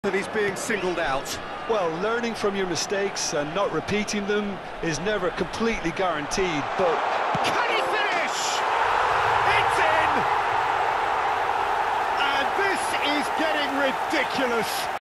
That he's being singled out. Well, learning from your mistakes and not repeating them is never completely guaranteed, but... Can he finish? It's in! And this is getting ridiculous.